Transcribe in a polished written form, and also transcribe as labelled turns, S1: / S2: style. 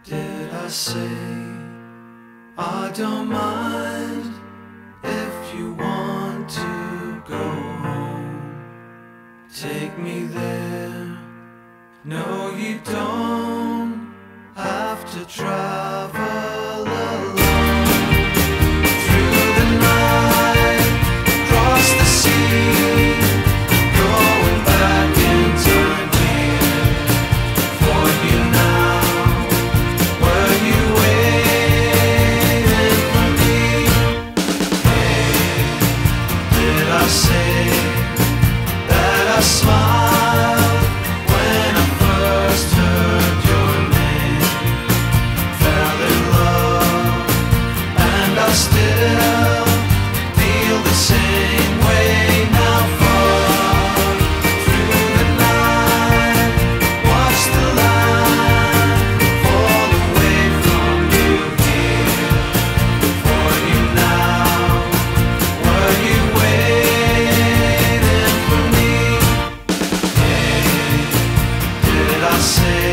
S1: Did I say I don't mind if you want to go home? Take me there. No, you don't have to travel alone. Through the night, across the sea, going back in time here for you now. Were you waiting for me? Hey, did I say that I smiled when I first heard your name? Fell in love, and I still feel the same way now. Far through the night, watch the light fall away from you here for you now. Were you waiting for me? Hey, did I say